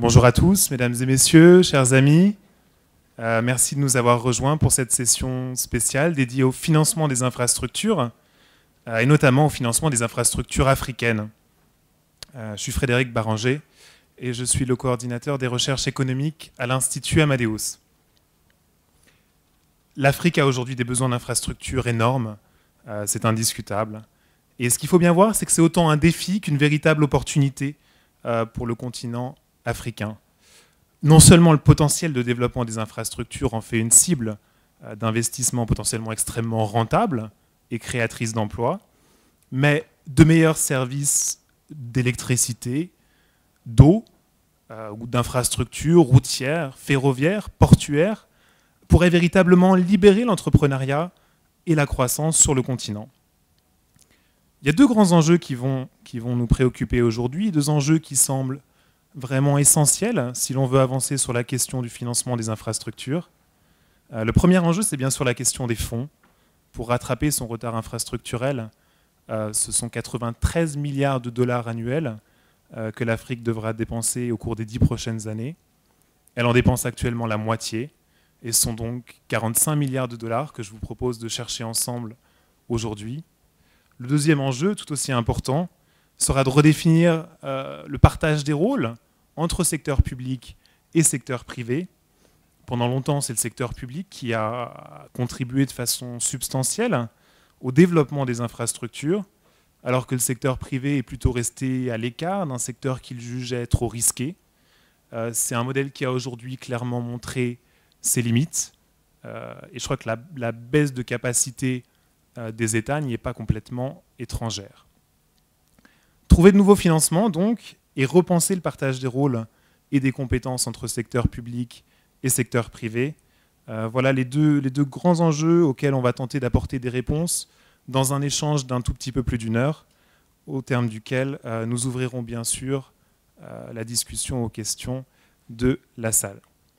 Bonjour à tous, mesdames et messieurs, chers amis. Merci de nous avoir rejoints pour cette session spéciale dédiée au financement des infrastructures et notamment au financement des infrastructures africaines. Je suis Frédéric Baranger et je suis le coordinateur des recherches économiques à l'Institut Amadeus. L'Afrique a aujourd'hui des besoins d'infrastructures énormes, c'est indiscutable. Et ce qu'il faut bien voir, c'est que c'est autant un défi qu'une véritable opportunité pour le continent africain. Non seulement le potentiel de développement des infrastructures en fait une cible d'investissement potentiellement extrêmement rentable et créatrice d'emplois, mais de meilleurs services d'électricité, d'eau ou d'infrastructures routières, ferroviaires, portuaires, pourraient véritablement libérer l'entrepreneuriat et la croissance sur le continent. Il y a deux grands enjeux qui vont nous préoccuper aujourd'hui, deux enjeux qui semblent vraiment essentiels si l'on veut avancer sur la question du financement des infrastructures. Le premier enjeu, c'est bien sûr la question des fonds. Pour rattraper son retard infrastructurel, ce sont 93 milliards de dollars annuels que l'Afrique devra dépenser au cours des 10 prochaines années. Elle en dépense actuellement la moitié, et ce sont donc 45 milliards de dollars que je vous propose de chercher ensemble aujourd'hui. Le deuxième enjeu, tout aussi important, sera de redéfinir le partage des rôles entre secteur public et secteur privé. Pendant longtemps, c'est le secteur public qui a contribué de façon substantielle au développement des infrastructures, alors que le secteur privé est plutôt resté à l'écart d'un secteur qu'il jugeait trop risqué. C'est un modèle qui a aujourd'hui clairement montré ses limites. Et je crois que la baisse de capacité des États n'y est pas complètement étrangère. Trouver de nouveaux financements, donc, et repenser le partage des rôles et des compétences entre secteur public et secteur privé, voilà les deux grands enjeux auxquels on va tenter d'apporter des réponses dans un échange d'un tout petit peu plus d'une heure, au terme duquel nous ouvrirons bien sûr la discussion aux questions de la salle.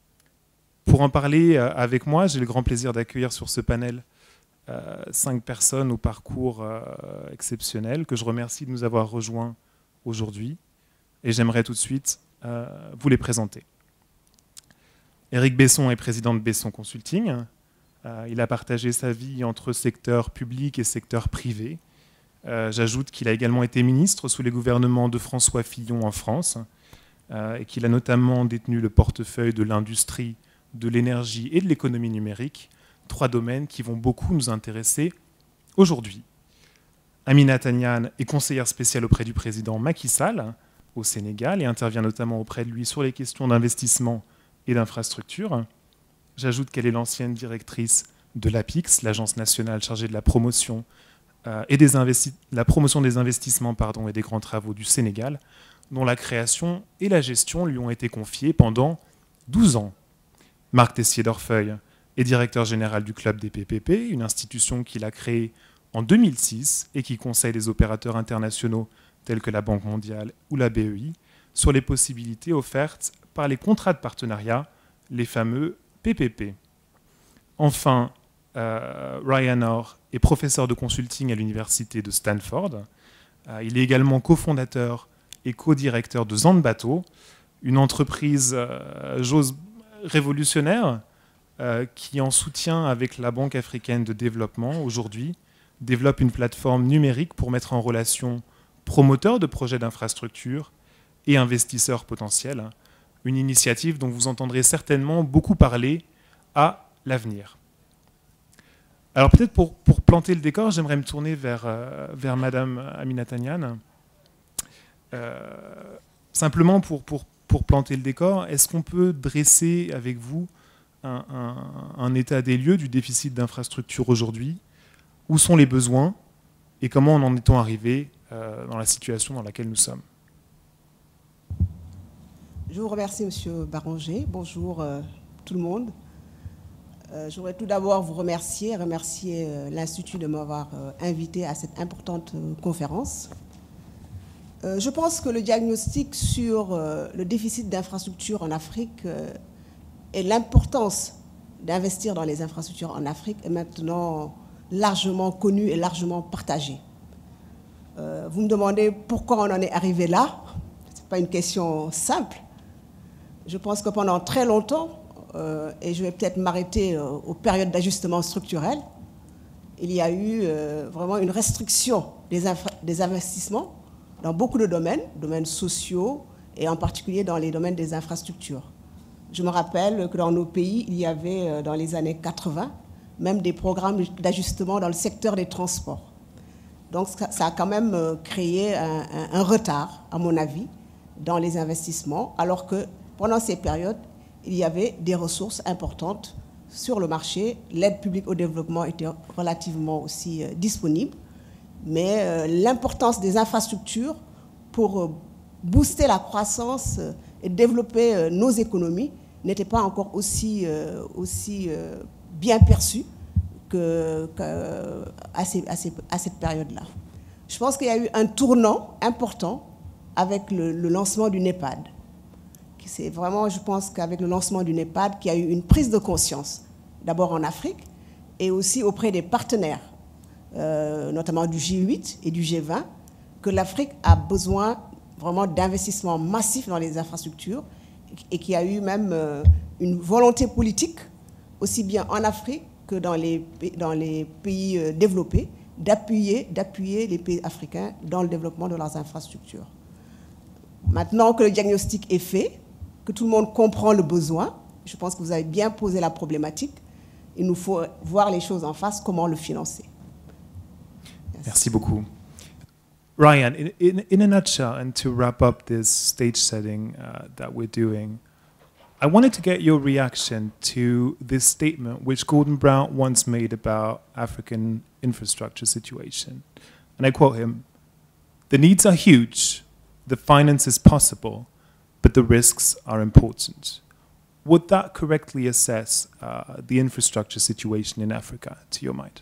Pour en parler avec moi, j'ai le grand plaisir d'accueillir sur ce panel 5 personnes au parcours exceptionnel que je remercie de nous avoir rejoints aujourd'hui. Et j'aimerais tout de suite vous les présenter. Éric Besson est président de Besson Consulting. Il a partagé sa vie entre secteur public et secteur privé. J'ajoute qu'il a également été ministre sous les gouvernements de François Fillon en France et qu'il a notamment détenu le portefeuille de l'industrie, de l'énergie et de l'économie numérique, 3 domaines qui vont beaucoup nous intéresser aujourd'hui. Amina Taniane est conseillère spéciale auprès du président Macky Sall au Sénégal et intervient notamment auprès de lui sur les questions d'investissement et d'infrastructure. J'ajoute qu'elle est l'ancienne directrice de l'APIX, l'agence nationale chargée de la promotion, des investissements et des grands travaux du Sénégal, dont la création et la gestion lui ont été confiées pendant 12 ans. Marc Tessier-Dorfeuille est directeur général du Club des PPP, une institution qu'il a créée en 2006 et qui conseille les opérateurs internationaux tels que la Banque mondiale ou la BEI sur les possibilités offertes par les contrats de partenariat, les fameux PPP. Enfin, Ryan Orr est professeur de consulting à l'université de Stanford. Il est également cofondateur et co-directeur de Zanbato, une entreprise, j'ose révolutionnaire, qui, en soutien avec la Banque africaine de développement, aujourd'hui, développe une plateforme numérique pour mettre en relation promoteurs de projets d'infrastructure et investisseurs potentiels. Une initiative dont vous entendrez certainement beaucoup parler à l'avenir. Alors peut-être pour planter le décor, j'aimerais me tourner vers Madame Amina Taniane. Simplement pour planter le décor, est-ce qu'on peut dresser avec vous un état des lieux du déficit d'infrastructures aujourd'hui? Où sont les besoins et comment en est-on arrivé dans la situation dans laquelle nous sommes? Je vous remercie, Monsieur Baranger. Bonjour tout le monde. Je voudrais tout d'abord vous remercier l'Institut de m'avoir invité à cette importante conférence. Je pense que le diagnostic sur le déficit d'infrastructures en Afrique et l'importance d'investir dans les infrastructures en Afrique est maintenant largement connu et largement partagé. Vous me demandez pourquoi on en est arrivé là. Ce n'est pas une question simple. Je pense que pendant très longtemps, et je vais peut-être m'arrêter aux périodes d'ajustement structurel, il y a eu vraiment une restriction des investissements dans beaucoup de domaines sociaux et en particulier dans les domaines des infrastructures. Je me rappelle que dans nos pays, il y avait dans les années 80 même des programmes d'ajustement dans le secteur des transports. Donc ça a quand même créé un retard, à mon avis, dans les investissements, alors que pendant ces périodes, il y avait des ressources importantes sur le marché. L'aide publique au développement était relativement aussi disponible, mais l'importance des infrastructures pour booster la croissance et développer nos économies n'était pas encore aussi bien perçue à cette période-là. Je pense qu'il y a eu un tournant important avec le lancement du NEPAD. C'est vraiment, je pense qu'avec le lancement du NEPAD, qu'il y a eu une prise de conscience, d'abord en Afrique et aussi auprès des partenaires, notamment du G8 et du G20, que l'Afrique a besoin vraiment d'investissements massifs dans les infrastructures et qu'il y a eu même une volonté politique, aussi bien en Afrique que dans les pays développés, d'appuyer les pays africains dans le développement de leurs infrastructures. Maintenant que le diagnostic est fait, que tout le monde comprend le besoin, je pense que vous avez bien posé la problématique, il nous faut voir les choses en face, comment le financer. Merci beaucoup. Ryan, in a nutshell, and to wrap up this stage setting that we're doing, I wanted to get your reaction to this statement which Gordon Brown once made about African infrastructure situation. And I quote him, "The needs are huge, the finance is possible, but the risks are important." Would that correctly assess the infrastructure situation in Africa, to your mind?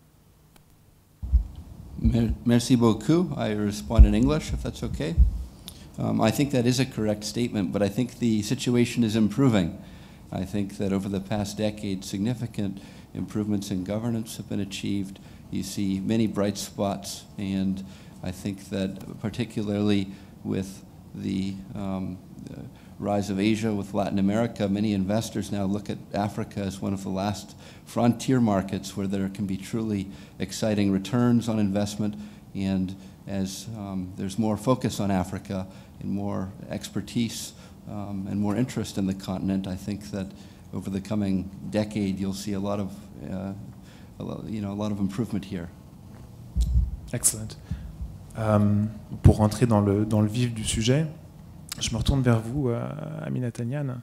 Merci beaucoup. I respond in English, if that's okay. I think that is a correct statement, but I think the situation is improving. I think that over the past decade, significant improvements in governance have been achieved. You see many bright spots, and I think that particularly with the rise of Asia, with Latin America, many investors now look at Africa as one of the last frontier markets where there can be truly exciting returns on investment. And as there's more focus on Africa and more expertise and more interest in the continent, I think that over the coming decade you'll see a lot of improvement here. Excellent. Pour rentrer dans le vif du sujet, je me retourne vers vous, Aminata Niane.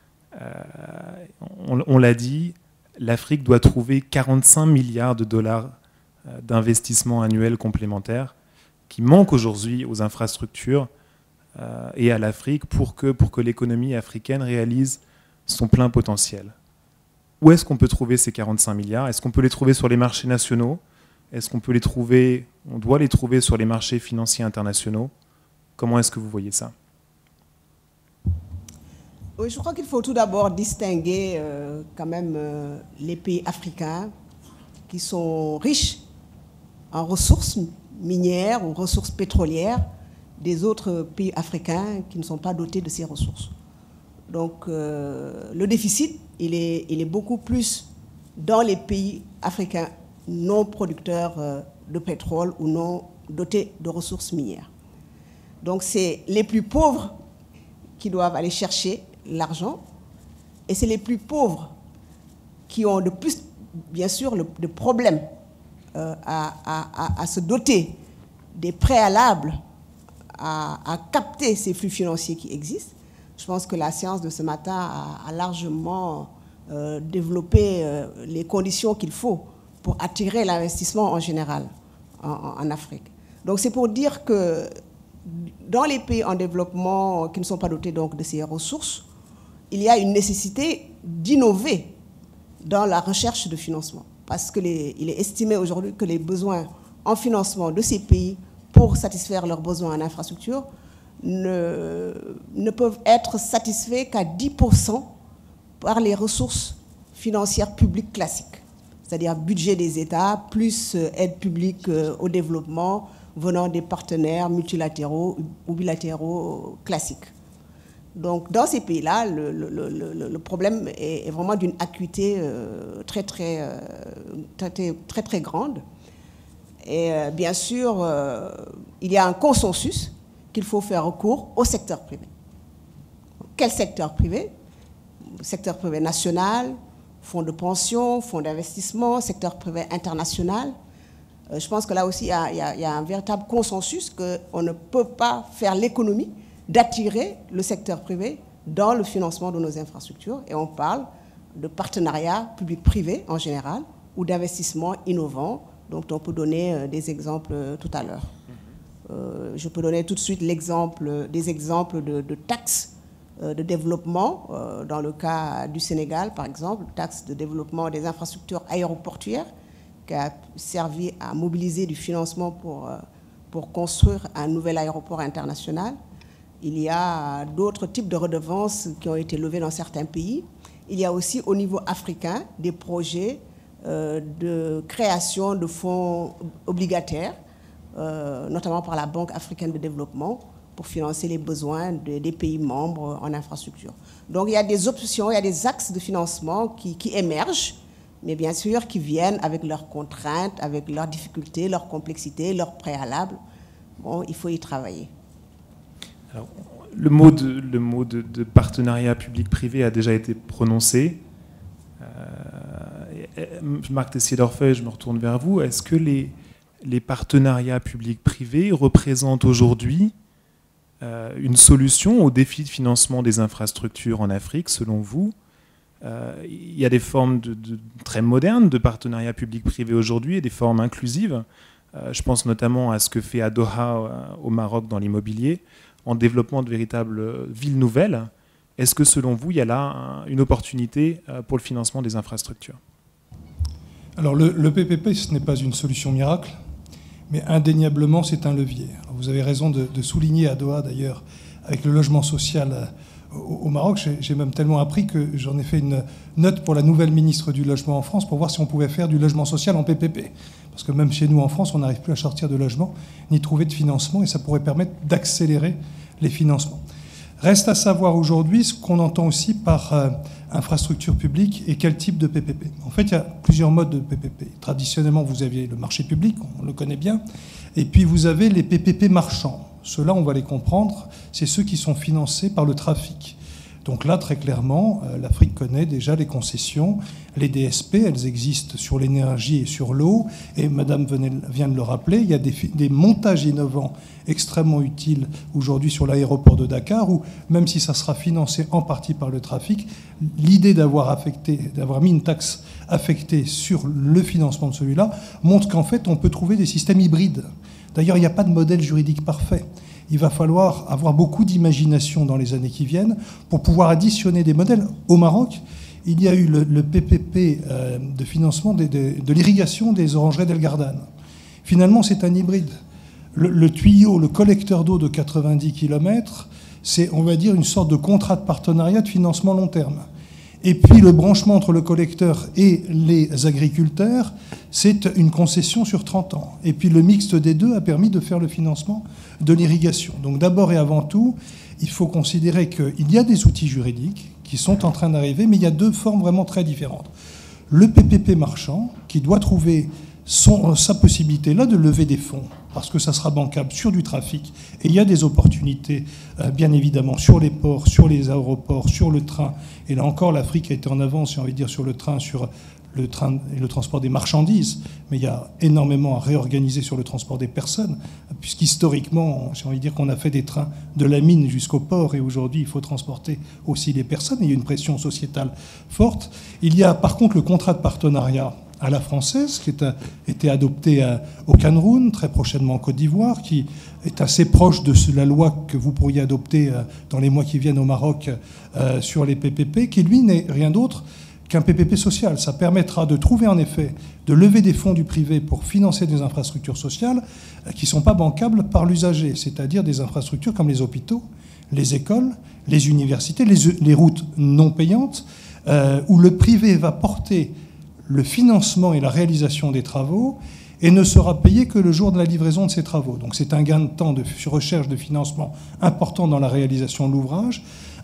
On l'a dit, l'Afrique doit trouver 45 milliards de dollars d'investissements annuels complémentaires qui manquent aujourd'hui aux infrastructures et à l'Afrique pour que l'économie africaine réalise son plein potentiel. Où est-ce qu'on peut trouver ces 45 milliards? Est-ce qu'on peut les trouver sur les marchés nationaux? Est-ce qu'on peut les trouver, on doit les trouver sur les marchés financiers internationaux? Comment est-ce que vous voyez ça? Oui, je crois qu'il faut tout d'abord distinguer quand même les pays africains qui sont riches en ressources minières ou ressources pétrolières des autres pays africains qui ne sont pas dotés de ces ressources. Donc le déficit, il est beaucoup plus dans les pays africains non producteurs de pétrole ou non dotés de ressources minières. Donc c'est les plus pauvres qui doivent aller chercher l'argent, et c'est les plus pauvres qui ont de plus, bien sûr, de problèmes à se doter des préalables à capter ces flux financiers qui existent. Je pense que la séance de ce matin a largement développé les conditions qu'il faut pour attirer l'investissement en général en Afrique. Donc c'est pour dire que dans les pays en développement qui ne sont pas dotés donc de ces ressources, il y a une nécessité d'innover dans la recherche de financement. Parce qu'il est estimé aujourd'hui que les besoins en financement de ces pays pour satisfaire leurs besoins en infrastructure ne peuvent être satisfaits qu'à 10% par les ressources financières publiques classiques. C'est-à-dire budget des États, plus aide publique au développement venant des partenaires multilatéraux ou bilatéraux classiques. Donc, dans ces pays-là, le problème est vraiment d'une acuité très, très grande. Et bien sûr, il y a un consensus qu'il faut faire recours au secteur privé. Quel secteur privé? Secteur privé national, fonds de pension, fonds d'investissement, secteur privé international. Je pense que là aussi, il y a un véritable consensus qu'on ne peut pas faire l'économie d'attirer le secteur privé dans le financement de nos infrastructures. Et on parle de partenariat public-privé en général ou d'investissements innovants, dont on peut donner des exemples tout à l'heure. Je peux donner tout de suite des exemples de taxes de développement, dans le cas du Sénégal, par exemple, taxe de développement des infrastructures aéroportuaires, qui a servi à mobiliser du financement pour construire un nouvel aéroport international. Il y a d'autres types de redevances qui ont été levées dans certains pays. Il y a aussi au niveau africain des projets de création de fonds obligataires, notamment par la Banque africaine de développement, pour financer les besoins des pays membres en infrastructure. Donc il y a des options, il y a des axes de financement qui émergent, mais bien sûr qui viennent avec leurs contraintes, avec leurs difficultés, leurs complexités, leurs préalables. Bon, il faut y travailler. Alors, le mot de partenariat public-privé a déjà été prononcé. Marc Tessier-Dorfeuille, je me retourne vers vous. Est-ce que les partenariats public-privés représentent aujourd'hui une solution au défi de financement des infrastructures en Afrique, selon vous? Il y a des formes très modernes de partenariats public-privé aujourd'hui et des formes inclusives. Je pense notamment à ce que fait à Doha, au Maroc, dans l'immobilier, en développement de véritables villes nouvelles. Est-ce que, selon vous, il y a là une opportunité pour le financement des infrastructures? Alors, le PPP, ce n'est pas une solution miracle, mais indéniablement, c'est un levier. Alors, vous avez raison de souligner à Doha, d'ailleurs, avec le logement social au Maroc. J'ai même tellement appris que j'en ai fait une note pour la nouvelle ministre du Logement en France pour voir si on pouvait faire du logement social en PPP. Parce que même chez nous, en France, on n'arrive plus à sortir de logement ni trouver de financement, et ça pourrait permettre d'accélérer les financements. Reste à savoir aujourd'hui ce qu'on entend aussi par infrastructure publique et quel type de PPP. En fait, il y a plusieurs modes de PPP. Traditionnellement, vous aviez le marché public, on le connaît bien, et puis vous avez les PPP marchands. Ceux-là, on va les comprendre, c'est ceux qui sont financés par le trafic. Donc là, très clairement, l'Afrique connaît déjà les concessions, les DSP, elles existent sur l'énergie et sur l'eau, et Madame vient de le rappeler, il y a des montages innovants extrêmement utiles aujourd'hui sur l'aéroport de Dakar, où même si ça sera financé en partie par le trafic, l'idée d'avoir mis une taxe affectée sur le financement de celui-là montre qu'en fait, on peut trouver des systèmes hybrides. D'ailleurs, il n'y a pas de modèle juridique parfait. Il va falloir avoir beaucoup d'imagination dans les années qui viennent pour pouvoir additionner des modèles. Au Maroc, il y a eu le PPP de financement de l'irrigation des orangeries d'El Gardan. Finalement, c'est un hybride. Le tuyau, le collecteur d'eau de 90 km, c'est, on va dire, une sorte de contrat de partenariat de financement long terme. Et puis le branchement entre le collecteur et les agriculteurs, c'est une concession sur 30 ans. Et puis le mixte des deux a permis de faire le financement de l'irrigation. Donc d'abord et avant tout, il faut considérer qu'il y a des outils juridiques qui sont en train d'arriver, mais il y a deux formes vraiment très différentes. Le PPP marchand, qui doit trouver sa possibilité là de lever des fonds, parce que ça sera bancable sur du trafic. Et il y a des opportunités, bien évidemment, sur les ports, sur les aéroports, sur le train. Et là encore, l'Afrique a été en avance, j'ai envie de dire, sur le train et le transport des marchandises. Mais il y a énormément à réorganiser sur le transport des personnes, puisqu'historiquement, j'ai envie de dire qu'on a fait des trains de la mine jusqu'au port, et aujourd'hui, il faut transporter aussi les personnes. Et il y a une pression sociétale forte. Il y a, par contre, le contrat de partenariat à la française, qui a été adopté au Cameroun, très prochainement en Côte d'Ivoire, qui est assez proche de la loi que vous pourriez adopter dans les mois qui viennent au Maroc sur les PPP, qui, lui, n'est rien d'autre qu'un PPP social. Ça permettra de trouver, en effet, de lever des fonds du privé pour financer des infrastructures sociales qui ne sont pas bancables par l'usager, c'est-à-dire des infrastructures comme les hôpitaux, les écoles, les universités, les routes non payantes, où le privé va porter le financement et la réalisation des travaux et ne sera payé que le jour de la livraison de ces travaux. Donc c'est un gain de temps de recherche de financement important dans la réalisation de l'ouvrage,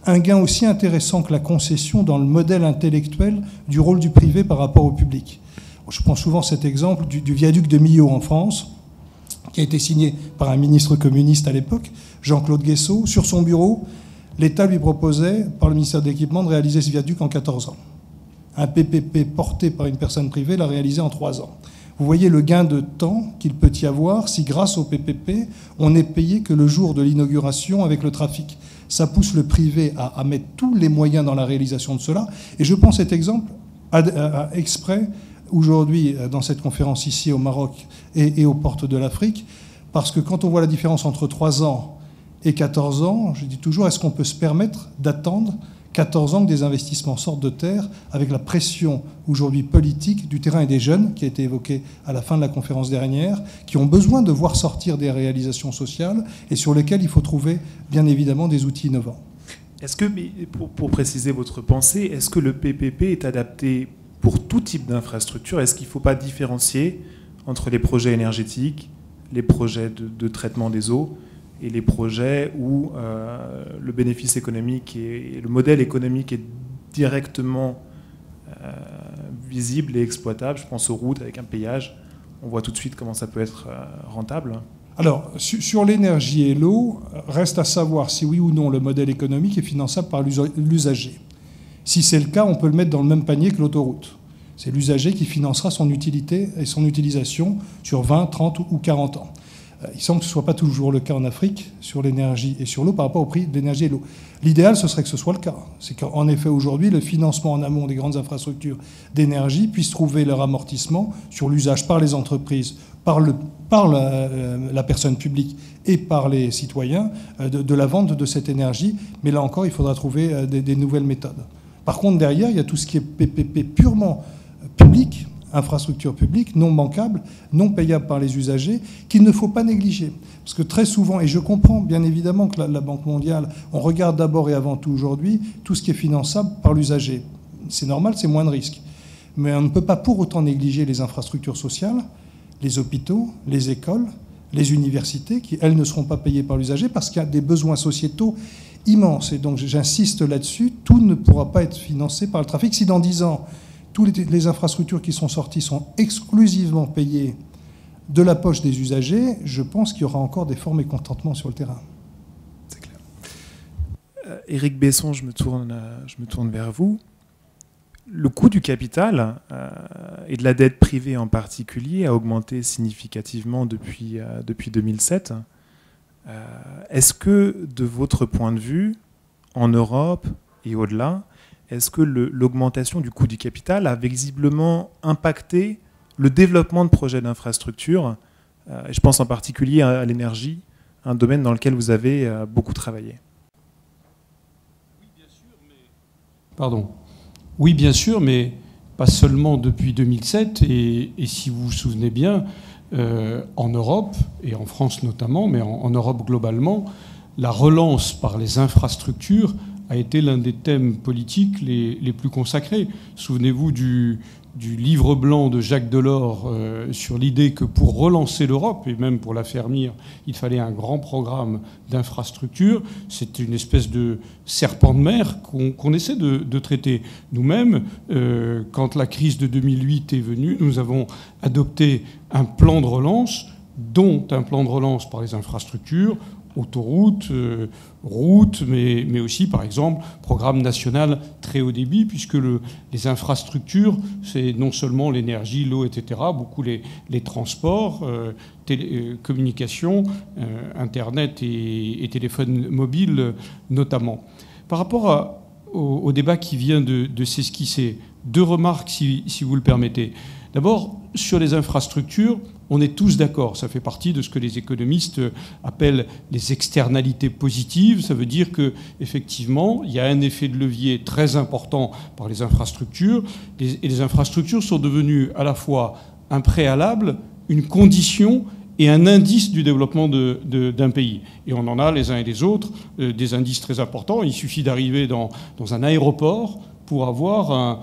un gain aussi intéressant que la concession dans le modèle intellectuel du rôle du privé par rapport au public. Je prends souvent cet exemple du viaduc de Millau en France, qui a été signé par un ministre communiste à l'époque, Jean-Claude Guessot. Sur son bureau, l'État lui proposait, par le ministère de l'Équipement, de réaliser ce viaduc en 14 ans. Un PPP porté par une personne privée l'a réalisé en 3 ans. Vous voyez le gain de temps qu'il peut y avoir si, grâce au PPP, on n'est payé que le jour de l'inauguration avec le trafic. Ça pousse le privé à mettre tous les moyens dans la réalisation de cela. Et je prends cet exemple exprès aujourd'hui dans cette conférence ici au Maroc et aux portes de l'Afrique, parce que quand on voit la différence entre 3 ans et 14 ans, je dis toujours, est-ce qu'on peut se permettre d'attendre 14 ans que des investissements sortent de terre avec la pression aujourd'hui politique du terrain et des jeunes, qui a été évoquée à la fin de la conférence dernière, qui ont besoin de voir sortir des réalisations sociales et sur lesquelles il faut trouver bien évidemment des outils innovants. Est-ce que, pour préciser votre pensée, est-ce que le PPP est adapté pour tout type d'infrastructure? Est-ce qu'il ne faut pas différencier entre les projets énergétiques, les projets de traitement des eaux et les projets où le bénéfice économique et le modèle économique est directement visible et exploitable? Je pense aux routes avec un péage. On voit tout de suite comment ça peut être rentable. Alors, sur l'énergie et l'eau, reste à savoir si oui ou non le modèle économique est finançable par l'usager. Si c'est le cas, on peut le mettre dans le même panier que l'autoroute. C'est l'usager qui financera son utilité et son utilisation sur 20, 30 ou 40 ans. Il semble que ce ne soit pas toujours le cas en Afrique sur l'énergie et sur l'eau par rapport au prix de l'énergie et de l'eau. L'idéal, ce serait que ce soit le cas. C'est qu'en effet, aujourd'hui, le financement en amont des grandes infrastructures d'énergie puisse trouver leur amortissement sur l'usage par les entreprises, par la personne publique et par les citoyens de la vente de cette énergie. Mais là encore, il faudra trouver des nouvelles méthodes. Par contre, derrière, il y a tout ce qui est PPP purement public, infrastructure publique, non bancable, non payable par les usagers, qu'il ne faut pas négliger. Parce que très souvent, et je comprends bien évidemment que la Banque mondiale, on regarde d'abord et avant tout aujourd'hui tout ce qui est finançable par l'usager. C'est normal, c'est moins de risques. Mais on ne peut pas pour autant négliger les infrastructures sociales, les hôpitaux, les écoles, les universités, qui, elles, ne seront pas payées par l'usager parce qu'il y a des besoins sociétaux immenses. Et donc, j'insiste là-dessus, tout ne pourra pas être financé par le trafic. Si dans 10 ans, toutes les infrastructures qui sont sorties sont exclusivement payées de la poche des usagers, je pense qu'il y aura encore des forts mécontentements sur le terrain. C'est clair. Éric Besson, je me tourne vers vous. Le coût du capital et de la dette privée en particulier a augmenté significativement depuis 2007. Est-ce que, de votre point de vue, en Europe et au-delà, est-ce que l'augmentation du coût du capital a visiblement impacté le développement de projets d'infrastructure? Je pense en particulier à l'énergie, un domaine dans lequel vous avez beaucoup travaillé. Oui, bien sûr, mais... Oui, bien sûr, mais pas seulement depuis 2007. Et si vous vous souvenez bien, en Europe, et en France notamment, mais en Europe globalement, la relance par les infrastructures a été l'un des thèmes politiques les plus consacrés. Souvenez-vous du livre blanc de Jacques Delors sur l'idée que pour relancer l'Europe, et même pour la faire venir, il fallait un grand programme d'infrastructures. C'est une espèce de serpent de mer qu'on essaie de traiter. Nous-mêmes, quand la crise de 2008 est venue, nous avons adopté un plan de relance, dont un plan de relance par les infrastructures, autoroutes, routes, mais aussi, par exemple, programme national très haut débit, puisque les infrastructures, c'est non seulement l'énergie, l'eau, etc., beaucoup les transports, communications, Internet et téléphone mobile notamment. Par rapport au débat qui vient de s'esquisser, 2 remarques, si vous le permettez. D'abord, sur les infrastructures, on est tous d'accord. Ça fait partie de ce que les économistes appellent les externalités positives. Ça veut dire qu'effectivement, il y a un effet de levier très important par les infrastructures. Et les infrastructures sont devenues à la fois un préalable, une condition et un indice du développement d'un pays. Et on en a les uns et les autres des indices très importants. Il suffit d'arriver dans un aéroport pour avoir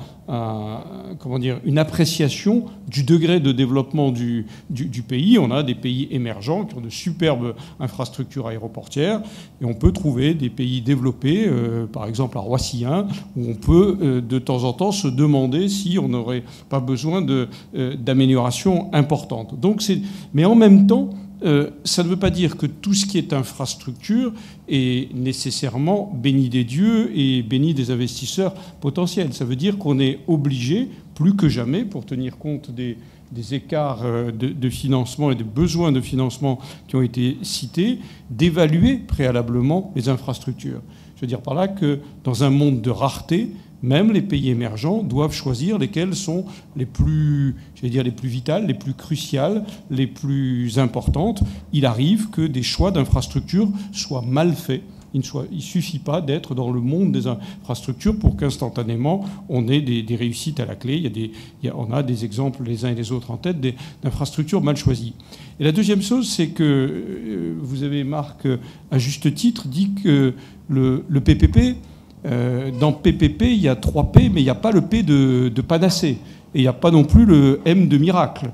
comment dire, une appréciation du degré de développement du pays. On a des pays émergents qui ont de superbes infrastructures aéroportières, et on peut trouver des pays développés, par exemple à Roissy-1, où on peut de temps en temps se demander si on n'aurait pas besoin d'améliorations importantes. Mais en même temps, ça ne veut pas dire que tout ce qui est infrastructure est nécessairement béni des dieux et béni des investisseurs potentiels. Ça veut dire qu'on est obligé, plus que jamais, pour tenir compte des écarts de financement et des besoins de financement qui ont été cités, d'évaluer préalablement les infrastructures. Je veux dire par là que dans un monde de rareté, même les pays émergents doivent choisir lesquelles sont les plus, j'allais dire, les plus vitales, les plus cruciales, les plus importantes. Il arrive que des choix d'infrastructures soient mal faits. Il ne suffit pas d'être dans le monde des infrastructures pour qu'instantanément on ait des réussites à la clé. On a des exemples les uns et les autres en tête d'infrastructures mal choisies. Et la deuxième chose, c'est que vous avez, Marc, à juste titre, dit que le PPP, dans PPP, il y a 3 P, mais il n'y a pas le P de panacée. Et il n'y a pas non plus le M de miracle.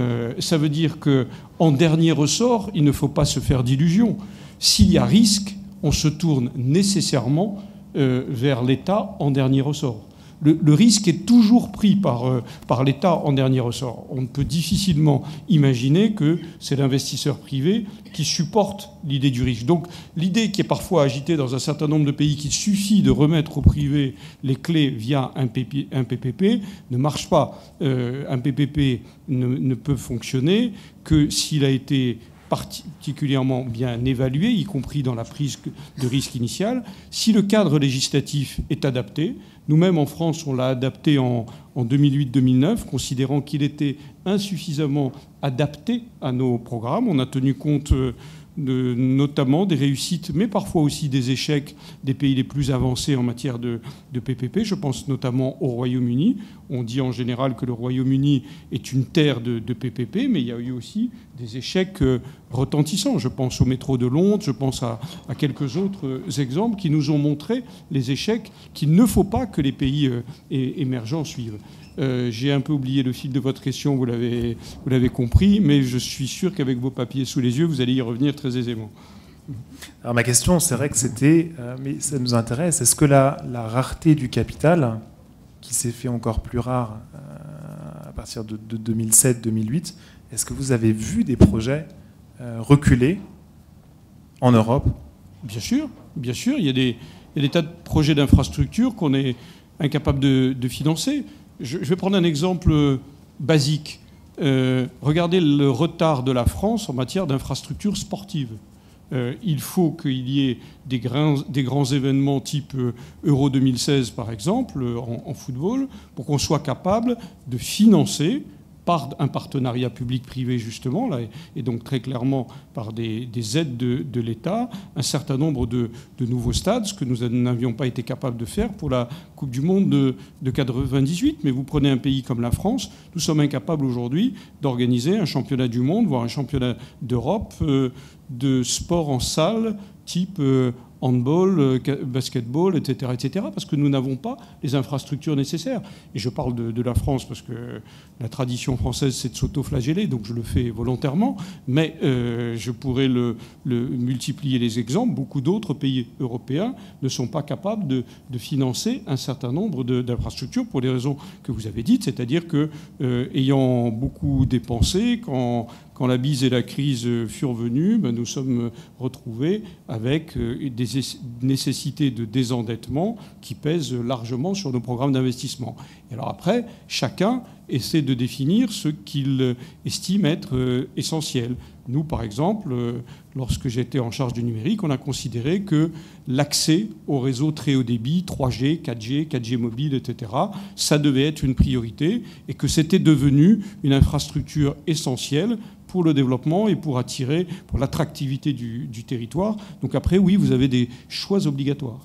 Ça veut dire qu'en dernier ressort, il ne faut pas se faire d'illusions. S'il y a risque, on se tourne nécessairement vers l'État en dernier ressort. Le risque est toujours pris par l'État en dernier ressort. On peut difficilement imaginer que c'est l'investisseur privé qui supporte l'idée du risque. Donc l'idée qui est parfois agitée dans un certain nombre de pays qu'il suffit de remettre au privé les clés via un PPP ne marche pas. Un PPP ne peut fonctionner que s'il a été particulièrement bien évalué, y compris dans la prise de risque initiale, si le cadre législatif est adapté. Nous-mêmes, en France, on l'a adapté en 2008-2009, considérant qu'il était insuffisamment adapté à nos programmes. On a tenu compte notamment des réussites, mais parfois aussi des échecs des pays les plus avancés en matière de PPP. Je pense notamment au Royaume-Uni. On dit en général que le Royaume-Uni est une terre de PPP, mais il y a eu aussi des échecs retentissants. Je pense au métro de Londres, je pense à quelques autres exemples qui nous ont montré les échecs qu'il ne faut pas que les pays émergents suivent. J'ai un peu oublié le fil de votre question, vous l'avez compris, mais je suis sûr qu'avec vos papiers sous les yeux, vous allez y revenir très aisément. Alors ma question, c'est vrai que c'était, mais ça nous intéresse, est-ce que la rareté du capital, qui s'est fait encore plus rare à partir de 2007-2008, est-ce que vous avez vu des projets reculer en Europe? Bien sûr. Il y a des tas de projets d'infrastructures qu'on est incapable de financer. Je vais prendre un exemple basique. Regardez le retard de la France en matière d'infrastructures sportives. Il faut qu'il y ait des grands événements type Euro 2016, par exemple, en football, pour qu'on soit capable de financer par un partenariat public-privé, justement, là, et donc très clairement par des aides de l'État, un certain nombre de nouveaux stades, ce que nous n'avions pas été capables de faire pour la Coupe du Monde de 1998. Mais vous prenez un pays comme la France, nous sommes incapables aujourd'hui d'organiser un championnat du monde, voire un championnat d'Europe de sport en salle, type handball, basketball, etc., parce que nous n'avons pas les infrastructures nécessaires. Et je parle de la France parce que la tradition française, c'est de s'auto-flageller, donc je le fais volontairement, mais je pourrais multiplier les exemples. Beaucoup d'autres pays européens ne sont pas capables de financer un certain nombre d'infrastructures pour les raisons que vous avez dites, c'est-à-dire que, ayant beaucoup dépensé, quand la bise et la crise furent venues, nous sommes retrouvés avec des nécessités de désendettement qui pèsent largement sur nos programmes d'investissement. Et alors après, chacun essaie de définir ce qu'il estime être essentiel. Nous, par exemple, lorsque j'étais en charge du numérique, on a considéré que l'accès au réseau très haut débit, 3G, 4G, 4G mobile, etc., ça devait être une priorité et que c'était devenu une infrastructure essentielle pour le développement et pour l'attractivité du territoire. Donc après, oui, vous avez des choix obligatoires.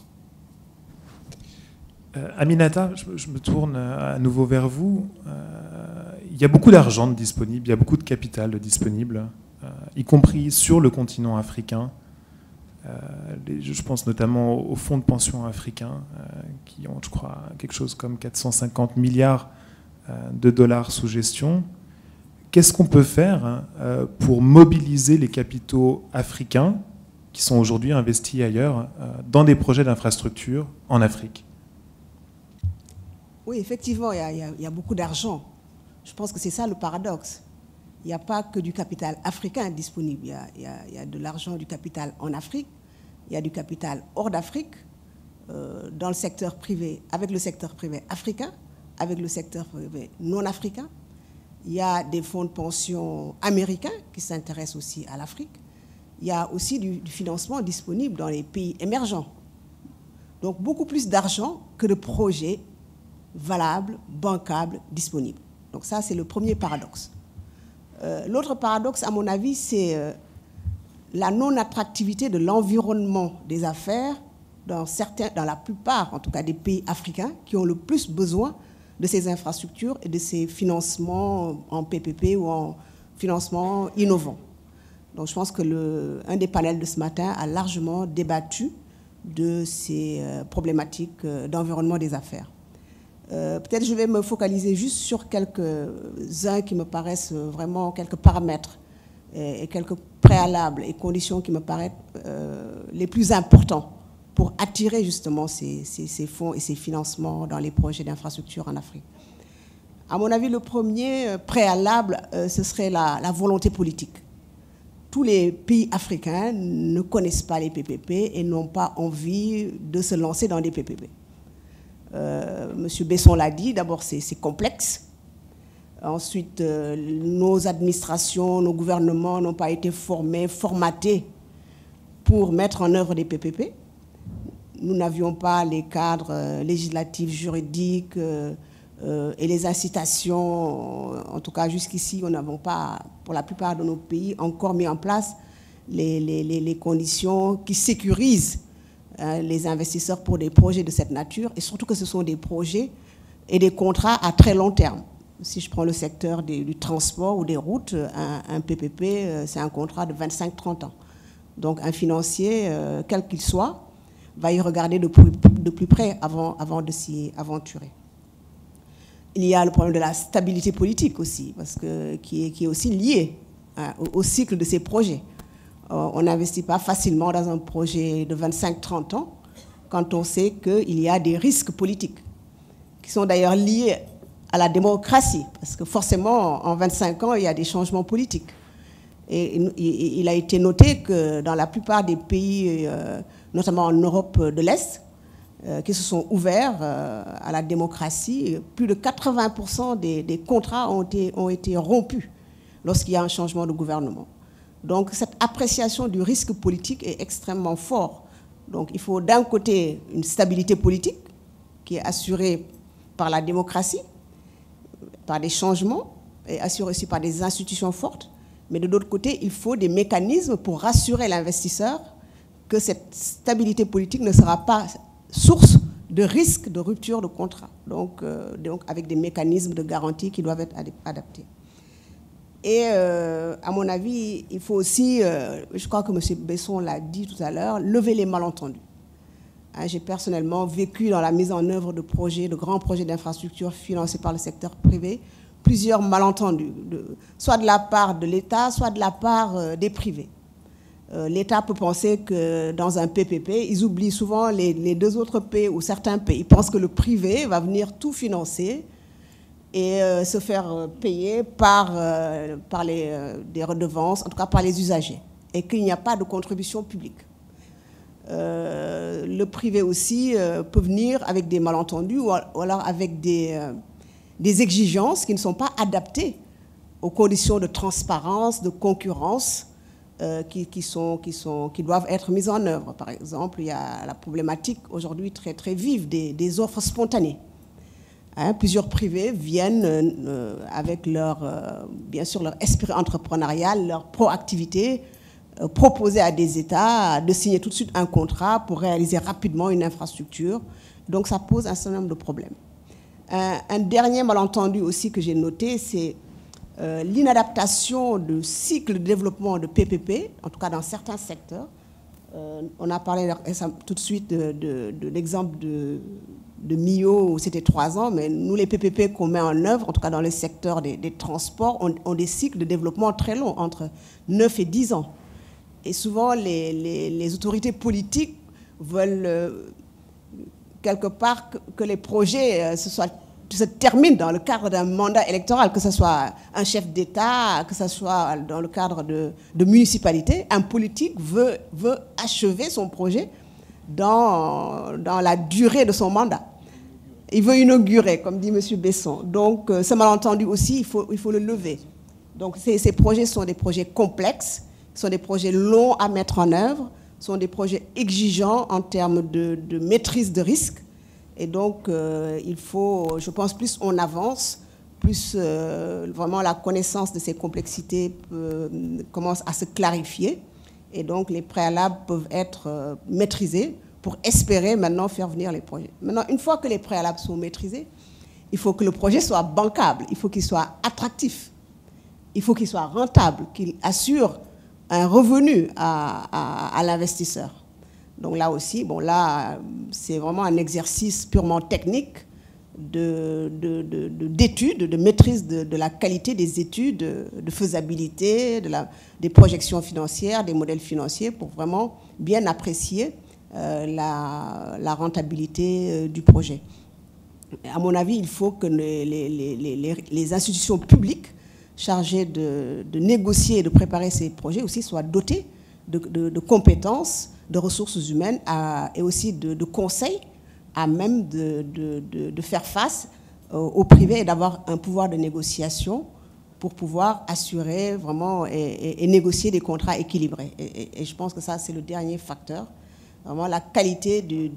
Aminata, je me tourne à nouveau vers vous. Il y a beaucoup d'argent disponible, il y a beaucoup de capital disponible, y compris sur le continent africain. Je pense notamment aux fonds de pension africains qui ont, je crois, quelque chose comme 450 milliards de dollars sous gestion. Qu'est-ce qu'on peut faire pour mobiliser les capitaux africains qui sont aujourd'hui investis ailleurs dans des projets d'infrastructure en Afrique? Oui, effectivement, il y a beaucoup d'argent. Je pense que c'est ça le paradoxe. Il n'y a pas que du capital africain disponible. Il y a de l'argent, du capital en Afrique. Il y a du capital hors d'Afrique, dans le secteur privé, avec le secteur privé africain, avec le secteur privé non africain. Il y a des fonds de pension américains qui s'intéressent aussi à l'Afrique. Il y a aussi du financement disponible dans les pays émergents. Donc beaucoup plus d'argent que de projets valables, bancables, disponibles. Donc ça, c'est le premier paradoxe. L'autre paradoxe, à mon avis, c'est la non-attractivité de l'environnement des affaires dans la plupart, en tout cas, des pays africains qui ont le plus besoin de ces infrastructures et de ces financements en PPP ou en financement innovant. Donc je pense que un des panels de ce matin a largement débattu de ces problématiques d'environnement des affaires. Peut-être je vais me focaliser juste sur quelques-uns qui me paraissent vraiment quelques paramètres et quelques préalables et conditions qui me paraissent les plus importants pour attirer justement ces fonds et ces financements dans les projets d'infrastructure en Afrique. À mon avis, le premier préalable, ce serait la volonté politique. Tous les pays africains ne connaissent pas les PPP et n'ont pas envie de se lancer dans des PPP. Monsieur Besson l'a dit, d'abord c'est complexe. Ensuite, nos administrations, nos gouvernements n'ont pas été formatés pour mettre en œuvre des PPP. Nous n'avions pas les cadres législatifs, juridiques et les incitations. En tout cas, jusqu'ici, nous n'avons pas, pour la plupart de nos pays, encore mis en place les conditions qui sécurisent les investisseurs pour des projets de cette nature, et surtout que ce sont des projets et des contrats à très long terme. Si je prends le secteur du transport ou des routes, un PPP, c'est un contrat de 25-30 ans. Donc un financier, quel qu'il soit, va y regarder de plus près avant de s'y aventurer. Il y a le problème de la stabilité politique aussi, parce que, qui est aussi lié au cycle de ces projets. On n'investit pas facilement dans un projet de 25-30 ans quand on sait qu'il y a des risques politiques qui sont d'ailleurs liés à la démocratie, parce que forcément, en 25 ans, il y a des changements politiques. Et il a été noté que dans la plupart des pays, notamment en Europe de l'Est, qui se sont ouverts à la démocratie, plus de 80% des contrats ont été rompus lorsqu'il y a un changement de gouvernement. Donc cette appréciation du risque politique est extrêmement forte. Donc il faut d'un côté une stabilité politique qui est assurée par la démocratie, par des changements, et assurée aussi par des institutions fortes. Mais de l'autre côté, il faut des mécanismes pour rassurer l'investisseur que cette stabilité politique ne sera pas source de risque de rupture de contrat. Donc avec des mécanismes de garantie qui doivent être adaptés. Et à mon avis, il faut aussi, je crois que M. Besson l'a dit tout à l'heure, lever les malentendus. J'ai personnellement vécu dans la mise en œuvre de projets, de grands projets d'infrastructure financés par le secteur privé, plusieurs malentendus, soit de la part de l'État, soit de la part des privés. L'État peut penser que dans un PPP, ils oublient souvent les deux autres pays ou certains pays. Ils pensent que le privé va venir tout financer et se faire payer par des redevances, en tout cas par les usagers, et qu'il n'y a pas de contribution publique. Le privé aussi peut venir avec des malentendus ou alors avec des exigences qui ne sont pas adaptées aux conditions de transparence, de concurrence qui doivent être mises en œuvre. Par exemple, il y a la problématique aujourd'hui très, très vive des offres spontanées. Plusieurs privés viennent avec bien sûr leur esprit entrepreneurial, leur proactivité, proposer à des États de signer tout de suite un contrat pour réaliser rapidement une infrastructure. Donc ça pose un certain nombre de problèmes. Un dernier malentendu aussi que j'ai noté, c'est l'inadaptation du cycle de développement de PPP, en tout cas dans certains secteurs, On a parlé tout de suite de l'exemple de Millau, où c'était 3 ans, mais nous, les PPP qu'on met en œuvre, en tout cas dans le secteur des transports, ont des cycles de développement très longs, entre 9 et 10 ans. Et souvent, les autorités politiques veulent quelque part que les projets se terminent dans le cadre d'un mandat électoral, que ce soit un chef d'État, que ce soit dans le cadre de municipalité. Un politique veut achever son projet dans la durée de son mandat. Il veut inaugurer, comme dit M. Besson. Donc, ce malentendu aussi, il faut le lever. Donc, ces projets sont des projets complexes, sont des projets longs à mettre en œuvre, sont des projets exigeants en termes de maîtrise de risque. Et donc, il faut, je pense, plus on avance, plus vraiment la connaissance de ces complexités commence à se clarifier. Et donc, les préalables peuvent être maîtrisés pour espérer maintenant faire venir les projets. Maintenant, une fois que les préalables sont maîtrisés, il faut que le projet soit bancable, il faut qu'il soit attractif, il faut qu'il soit rentable, qu'il assure un revenu à l'investisseur. Donc là aussi, bon là, c'est vraiment un exercice purement technique d'études, de maîtrise de la qualité des études, de faisabilité, des projections financières, des modèles financiers, pour vraiment bien apprécier la rentabilité du projet. À mon avis, il faut que les institutions publiques chargées de négocier et de préparer ces projets aussi soient dotées de compétences, de ressources humaines et aussi de conseils à même de faire face au privé et d'avoir un pouvoir de négociation pour pouvoir assurer vraiment et négocier des contrats équilibrés. Et je pense que ça, c'est le dernier facteur. Vraiment, la qualité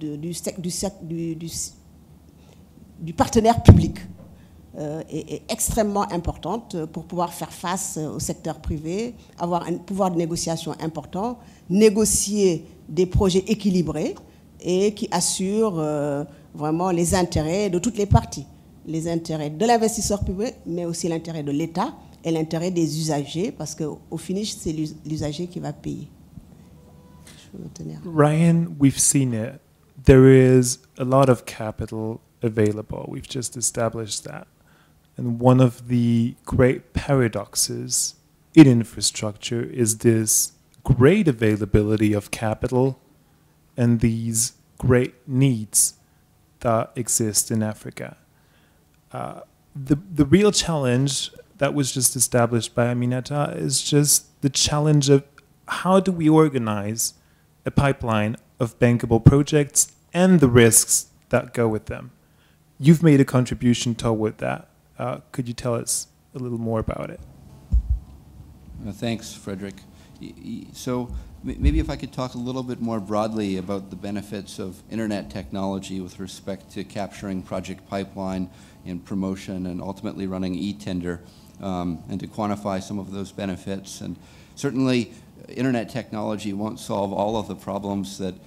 du partenaire public est extrêmement importante pour pouvoir faire face au secteur privé, avoir un pouvoir de négociation important, négocier des projets équilibrés et qui assurent vraiment les intérêts de toutes les parties. Les intérêts de l'investisseur privé, mais aussi l'intérêt de l'État et l'intérêt des usagers, parce qu'au finish, c'est l'usager qui va payer. Ryan, we've seen it. There is a lot of capital available. We've just established that. And one of the great paradoxes in infrastructure is this great availability of capital and these great needs that exist in Africa. The real challenge that was just established by Aminata is just the challenge of how do we organize a pipeline of bankable projects and the risks that go with them. You've made a contribution toward that. Could you tell us a little more about it? Thanks, Frederick. So maybe if I could talk a little bit more broadly about the benefits of internet technology with respect to capturing project pipeline and promotion and ultimately running e-tender, and to quantify some of those benefits. And certainly, internet technology won't solve all of the problems that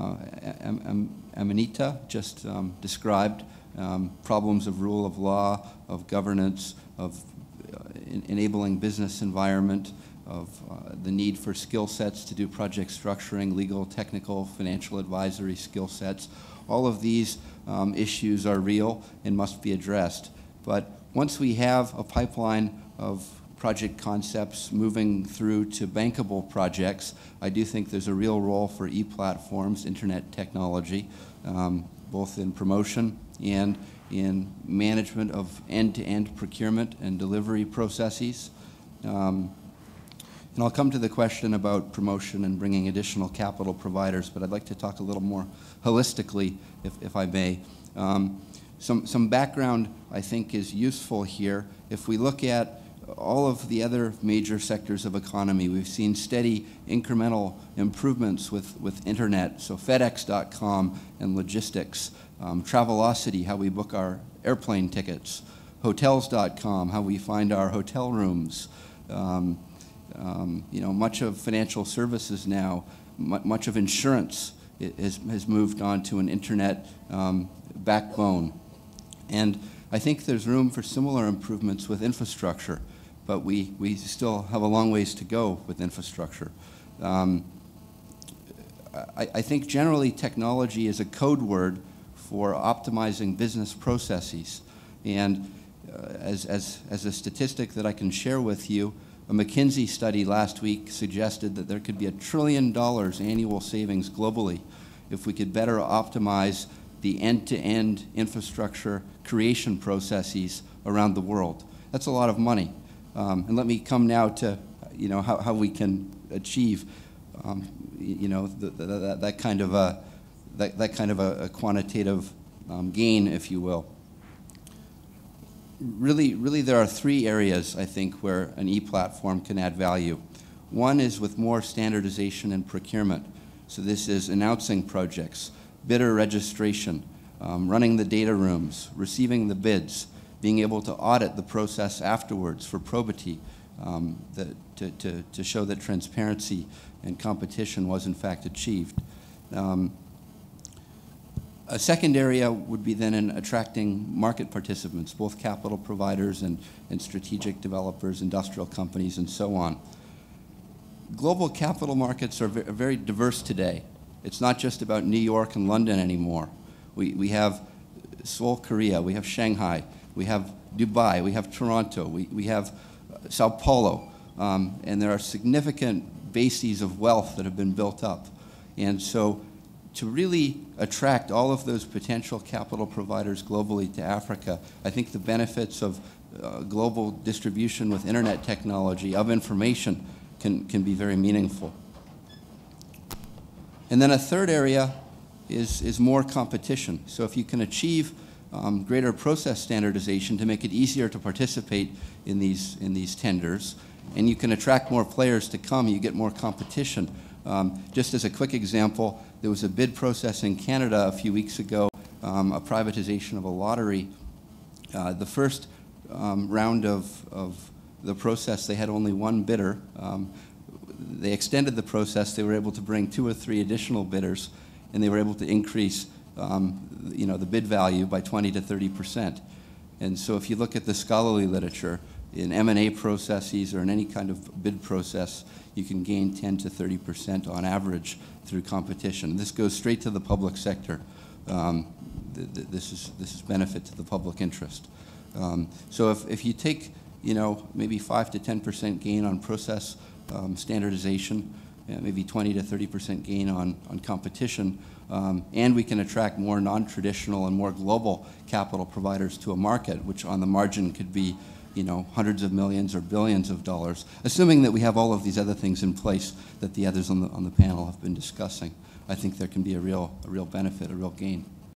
Amanita just described, problems of rule of law, of governance, of enabling business environment, of the need for skill sets to do project structuring, legal, technical, financial advisory skill sets. All of these issues are real and must be addressed. But once we have a pipeline of project concepts moving through to bankable projects, I do think there's a real role for e-platforms, internet technology, both in promotion and in management of end-to-end procurement and delivery processes. And I'll come to the question about promotion and bringing additional capital providers, but I'd like to talk a little more holistically, if I may. Some background, I think, is useful here. If we look at all of the other major sectors of economy, we've seen steady incremental improvements with internet, so FedEx.com and logistics, Travelocity, how we book our airplane tickets, Hotels.com, how we find our hotel rooms, you know, much of financial services now, much of insurance has moved on to an internet backbone. And I think there's room for similar improvements with infrastructure, but we still have a long ways to go with infrastructure. I think generally technology is a code word for optimizing business processes. And as a statistic that I can share with you, a McKinsey study last week suggested that there could be $1 trillion annual savings globally if we could better optimize the end-to-end infrastructure creation processes around the world. That's a lot of money. And let me come now to how we can achieve that kind of a quantitative gain, if you will. Really, there are three areas, I think, where an e-platform can add value. One is with more standardization and procurement. So this is announcing projects, bidder registration, running the data rooms, receiving the bids, being able to audit the process afterwards for probity, to show that transparency and competition was in fact achieved. A second area would be then in attracting market participants, both capital providers and strategic developers, industrial companies, and so on. Global capital markets are very diverse today. It's not just about New York and London anymore. We have Seoul, Korea, we have Shanghai, we have Dubai, we have Toronto, we have Sao Paulo, and there are significant bases of wealth that have been built up. And so to really attract all of those potential capital providers globally to Africa, I think the benefits of global distribution with internet technology of information can be very meaningful. And then a third area is more competition. So if you can achieve greater process standardization to make it easier to participate in these tenders, and you can attract more players to come, you get more competition. Just as a quick example, there was a bid process in Canada a few weeks ago, a privatization of a lottery. The first round of the process, they had only one bidder. They extended the process. They were able to bring 2 or 3 additional bidders, and they were able to increase the bid value by 20 to 30%. And so if you look at the scholarly literature, in M&A processes or in any kind of bid process, you can gain 10 to 30% on average through competition. This goes straight to the public sector. This is benefit to the public interest. So if you take maybe 5 to 10% gain on process standardization, maybe 20 to 30% gain on competition, and we can attract more non-traditional and more global capital providers to a market, which on the margin could be hundreds of millions or billions of dollars, assuming that we have all of these other things in place that the others on the panel have been discussing. I think there can be a real benefit, a real gain.